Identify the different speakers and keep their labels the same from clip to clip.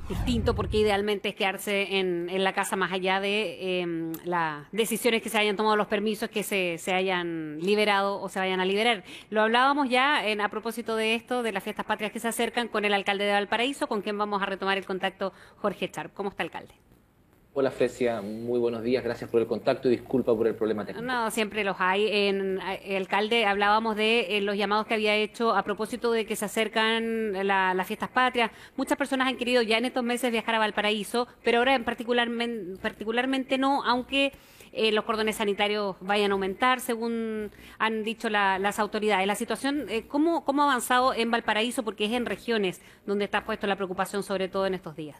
Speaker 1: distinto, porque idealmente es quedarse en la casa más allá de las decisiones que se hayan tomado, los permisos que se hayan liberado o se vayan a liberar. Lo hablábamos ya a propósito de esto, de las fiestas patrias que se acercan, con el alcalde de Valparaíso, con quien vamos a retomar el contacto, Jorge Charp. ¿Cómo está, alcalde?
Speaker 2: Hola Fresia, muy buenos días, gracias por el contacto y disculpa por el problema técnico.
Speaker 1: No, siempre los hay. Alcalde, hablábamos de los llamados que había hecho a propósito de que se acercan las fiestas patrias. Muchas personas han querido ya en estos meses viajar a Valparaíso, pero ahora particularmente no, aunque los cordones sanitarios vayan a aumentar, según han dicho las autoridades. La situación, ¿cómo ha avanzado en Valparaíso? Porque es en regiones donde está puesto la preocupación, sobre todo en estos días.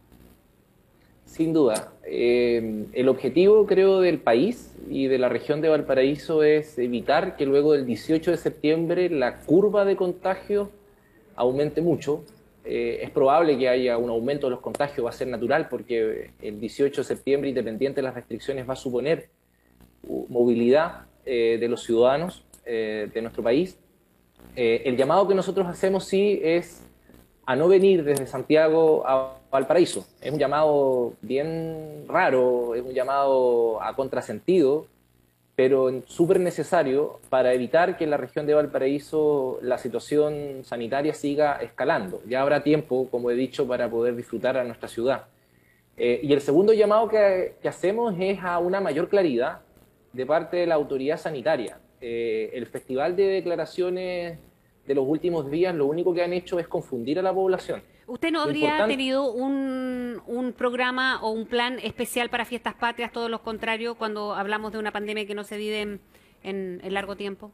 Speaker 2: Sin duda, el objetivo creo del país y de la región de Valparaíso es evitar que luego del 18 de septiembre la curva de contagios aumente mucho. Es probable que haya un aumento de los contagios, va a ser natural porque el 18 de septiembre, independiente de las restricciones, va a suponer movilidad de los ciudadanos de nuestro país. El llamado que nosotros hacemos sí es a no venir desde Santiago a Valparaíso. Es un llamado bien raro, es un llamado a contrasentido, pero súper necesario para evitar que en la región de Valparaíso la situación sanitaria siga escalando. Ya habrá tiempo, como he dicho, para poder disfrutar a nuestra ciudad. Y el segundo llamado que hacemos es a una mayor claridad de parte de la autoridad sanitaria. El festival de declaraciones de los últimos días lo único que han hecho es confundir a la población.
Speaker 1: ¿Usted no
Speaker 2: Lo
Speaker 1: habría
Speaker 2: importante,
Speaker 1: tenido un programa o un plan especial para fiestas patrias, todo lo contrario, cuando hablamos de una pandemia que no se vive en largo tiempo?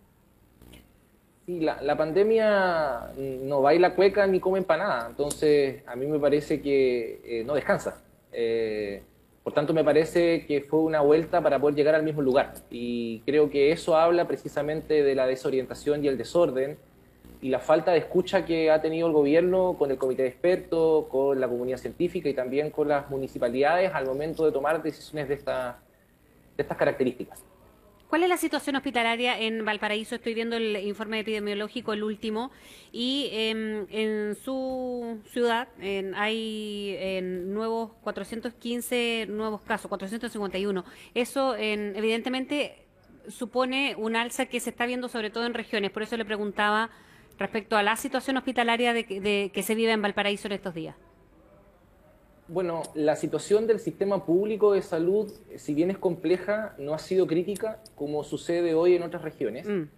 Speaker 2: sí, la pandemia no baila cueca ni come empanada, entonces a mí me parece que no descansa. Por tanto, me parece que fue una vuelta para poder llegar al mismo lugar. Y creo que eso habla precisamente de la desorientación y el desorden y la falta de escucha que ha tenido el gobierno con el comité de expertos, con la comunidad científica y también con las municipalidades al momento de tomar decisiones de estas características.
Speaker 1: ¿Cuál es la situación hospitalaria en Valparaíso? Estoy viendo el informe epidemiológico, el último, y en su ciudad hay nuevos 415 nuevos casos, 451. Eso evidentemente supone un alza que se está viendo sobre todo en regiones. Por eso le preguntaba respecto a la situación hospitalaria de que se vive en Valparaíso en estos días.
Speaker 2: Bueno, la situación del sistema público de salud, si bien es compleja, no ha sido crítica como sucede hoy en otras regiones.
Speaker 1: Mm.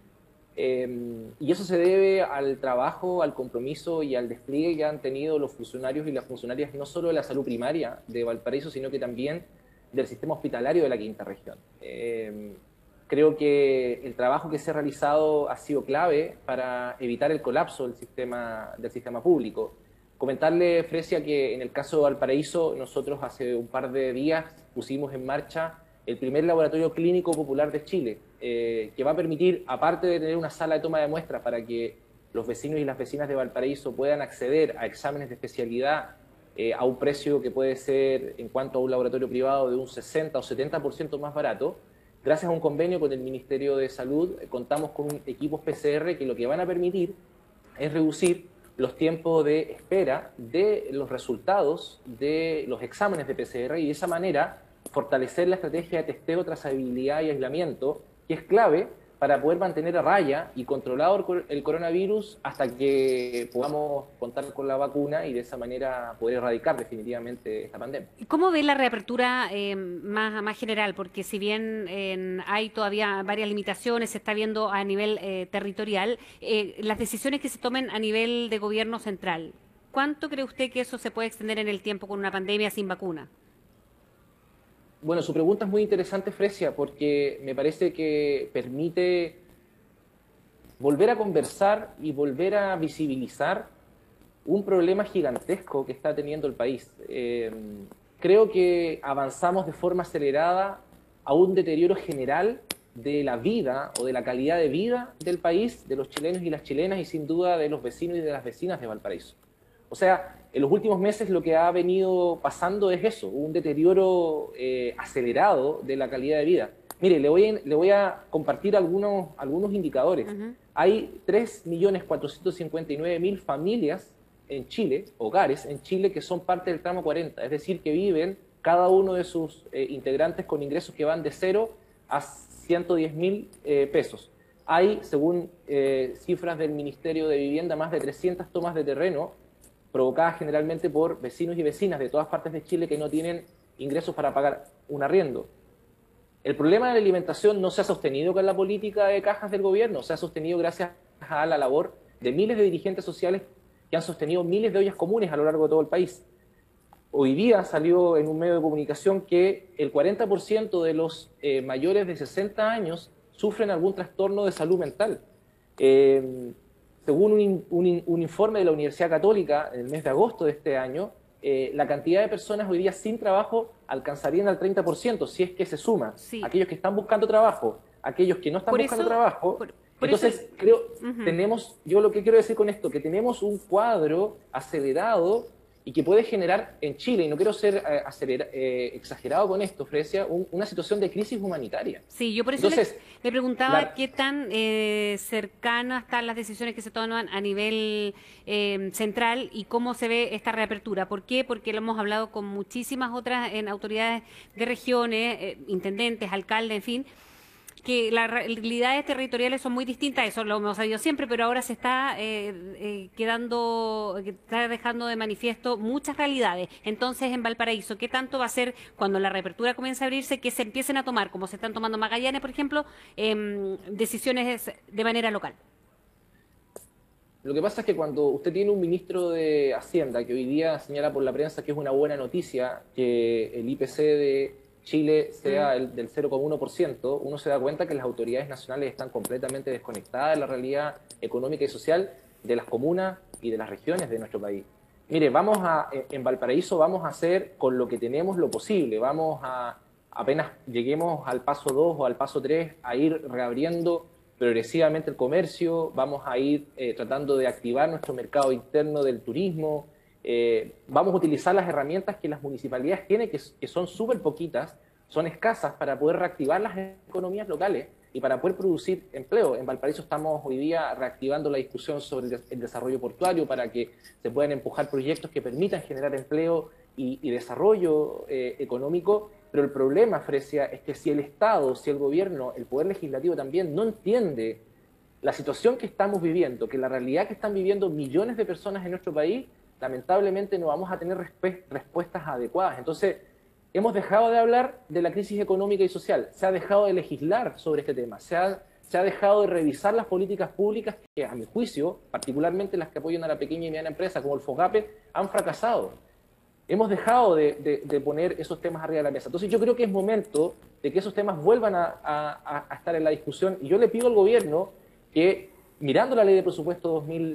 Speaker 2: Y eso se debe al trabajo, al compromiso y al despliegue que han tenido los funcionarios y las funcionarias, no solo de la salud primaria de Valparaíso, sino que también del sistema hospitalario de la quinta región. Creo que el trabajo que se ha realizado ha sido clave para evitar el colapso del sistema público. Comentarle, Fresia, que en el caso de Valparaíso, nosotros hace un par de días pusimos en marcha el primer laboratorio clínico popular de Chile, que va a permitir, aparte de tener una sala de toma de muestras para que los vecinos y las vecinas de Valparaíso puedan acceder a exámenes de especialidad a un precio que puede ser, en cuanto a un laboratorio privado, de un 60 o 70% más barato. Gracias a un convenio con el Ministerio de Salud, contamos con equipos PCR que lo que van a permitir es reducir los tiempos de espera de los resultados de los exámenes de PCR y de esa manera fortalecer la estrategia de testeo, trazabilidad y aislamiento, que es clave para poder mantener a raya y controlado el coronavirus hasta que podamos contar con la vacuna y de esa manera poder erradicar definitivamente esta pandemia.
Speaker 1: ¿Cómo ve la reapertura más general? Porque si bien hay todavía varias limitaciones, se está viendo a nivel territorial, las decisiones que se tomen a nivel de gobierno central, ¿cuánto cree usted que eso se puede extender en el tiempo con una pandemia sin vacuna?
Speaker 2: Bueno, su pregunta es muy interesante, Fresia, porque me parece que permite volver a conversar y volver a visibilizar un problema gigantesco que está teniendo el país. Creo que avanzamos de forma acelerada a un deterioro general de la vida o de la calidad de vida del país, de los chilenos y las chilenas y sin duda de los vecinos y de las vecinas de Valparaíso. O sea, en los últimos meses lo que ha venido pasando es eso, un deterioro acelerado de la calidad de vida. Mire, le voy a compartir algunos indicadores.
Speaker 1: Ujú.
Speaker 2: Hay 3.459.000 familias en Chile, hogares en Chile que son parte del tramo 40, es decir, que viven cada uno de sus integrantes con ingresos que van de 0 a 110.000 pesos. Hay, según cifras del Ministerio de Vivienda, más de 300 tomas de terreno provocadas generalmente por vecinos y vecinas de todas partes de Chile que no tienen ingresos para pagar un arriendo. El problema de la alimentación no se ha sostenido con la política de cajas del gobierno, se ha sostenido gracias a la labor de miles de dirigentes sociales que han sostenido miles de ollas comunes a lo largo de todo el país. Hoy día salió en un medio de comunicación que el 40% de los mayores de 60 años sufren algún trastorno de salud mental. Según un informe de la Universidad Católica en el mes de agosto de este año, la cantidad de personas hoy día sin trabajo alcanzarían al 30%, si es que se suma.
Speaker 1: Sí.
Speaker 2: Aquellos que están buscando trabajo, aquellos que no están buscando trabajo. Entonces, creo, tenemos, yo lo que quiero decir con esto, que tenemos un cuadro acelerado y que puede generar en Chile, y no quiero ser exagerado con esto, Fresia, una situación de crisis humanitaria.
Speaker 1: Sí, yo por eso le preguntaba qué tan cercanas están las decisiones que se toman a nivel central y cómo se ve esta reapertura. ¿Por qué? Porque lo hemos hablado con muchísimas otras autoridades de regiones, intendentes, alcaldes, en fin, que las realidades territoriales son muy distintas, eso lo hemos sabido siempre, pero ahora se está está dejando de manifiesto muchas realidades. Entonces, en Valparaíso, ¿qué tanto va a ser cuando la reapertura comience a abrirse, que se empiecen a tomar, como se están tomando en Magallanes, por ejemplo, decisiones de manera local?
Speaker 2: Lo que pasa es que cuando usted tiene un ministro de Hacienda que hoy día señala por la prensa que es una buena noticia que el IPC de Chile sea el del 0,1%, uno se da cuenta que las autoridades nacionales están completamente desconectadas de la realidad económica y social de las comunas y de las regiones de nuestro país. Mire, en Valparaíso vamos a hacer con lo que tenemos lo posible, apenas lleguemos al paso 2 o al paso 3, a ir reabriendo progresivamente el comercio, vamos a ir tratando de activar nuestro mercado interno del turismo. Vamos a utilizar las herramientas que las municipalidades tienen, que son súper poquitas, son escasas, para poder reactivar las economías locales y para poder producir empleo. En Valparaíso estamos hoy día reactivando la discusión sobre el desarrollo portuario para que se puedan empujar proyectos que permitan generar empleo y desarrollo económico. Pero el problema, Fresia, es que si el Estado, si el gobierno, el Poder Legislativo también no entiende la situación que estamos viviendo, que la realidad que están viviendo millones de personas en nuestro país, lamentablemente no vamos a tener respuestas adecuadas. Entonces, hemos dejado de hablar de la crisis económica y social, se ha dejado de legislar sobre este tema, se ha dejado de revisar las políticas públicas que, a mi juicio, particularmente las que apoyan a la pequeña y mediana empresa, como el FOGAPE, han fracasado. Hemos dejado de poner esos temas arriba de la mesa. Entonces, yo creo que es momento de que esos temas vuelvan a estar en la discusión, y yo le pido al gobierno que, mirando la ley de presupuesto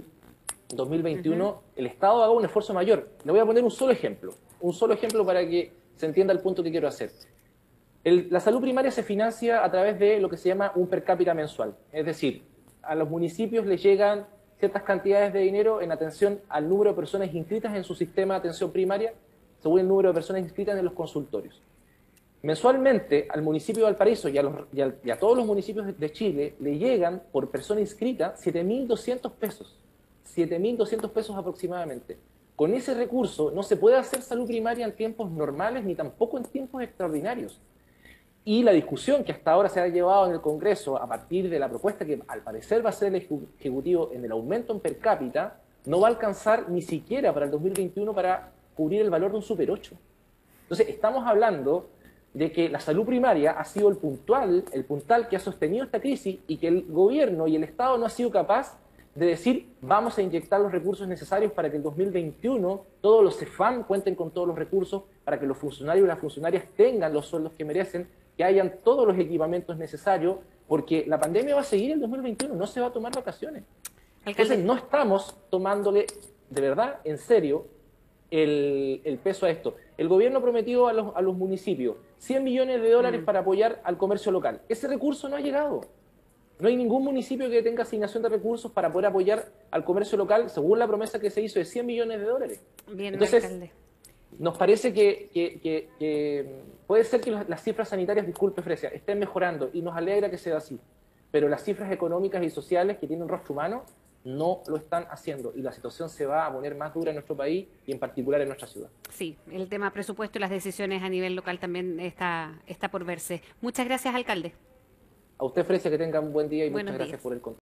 Speaker 2: 2021, el Estado haga un esfuerzo mayor. Le voy a poner un solo ejemplo para que se entienda el punto que quiero hacer. La salud primaria se financia a través de lo que se llama un per cápita mensual. Es decir, a los municipios les llegan ciertas cantidades de dinero en atención al número de personas inscritas en su sistema de atención primaria, según el número de personas inscritas en los consultorios. Mensualmente al municipio de Valparaíso y a todos los municipios de Chile le llegan por persona inscrita 7.200 pesos. 7.200 pesos aproximadamente. Con ese recurso no se puede hacer salud primaria en tiempos normales ni tampoco en tiempos extraordinarios. Y la discusión que hasta ahora se ha llevado en el Congreso a partir de la propuesta que al parecer va a ser el Ejecutivo en el aumento en per cápita, no va a alcanzar ni siquiera para el 2021 para cubrir el valor de un Super 8. Entonces, estamos hablando de que la salud primaria ha sido el puntal que ha sostenido esta crisis, y que el gobierno y el Estado no ha sido capaz de decir, vamos a inyectar los recursos necesarios para que en 2021 todos los CEFAM cuenten con todos los recursos, para que los funcionarios y las funcionarias tengan los sueldos que merecen, que hayan todos los equipamientos necesarios, porque la pandemia va a seguir en 2021, no se va a tomar vacaciones. Entonces no estamos tomándole de verdad en serio el peso a esto. El gobierno prometió a los municipios 100 millones de dólares para apoyar al comercio local. Ese recurso no ha llegado. No hay ningún municipio que tenga asignación de recursos para poder apoyar al comercio local, según la promesa que se hizo de 100 millones de dólares.
Speaker 1: Bien,
Speaker 2: entonces,
Speaker 1: alcalde.
Speaker 2: Nos parece que puede ser que las cifras sanitarias, disculpe Fresia, estén mejorando, y nos alegra que sea así, pero las cifras económicas y sociales que tienen rostro humano no lo están haciendo y la situación se va a poner más dura en nuestro país y en particular en nuestra ciudad.
Speaker 1: Sí, el tema presupuesto y las decisiones a nivel local también está por verse. Muchas gracias, alcalde.
Speaker 2: A usted, Frecia, que tenga un buen día y muchas
Speaker 1: Buenos
Speaker 2: gracias
Speaker 1: días.
Speaker 2: por el contacto.